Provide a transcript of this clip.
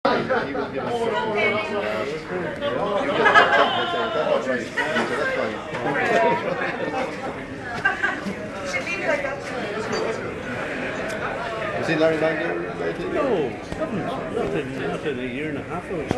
You seen Larry Magner? No, not in a year and a half.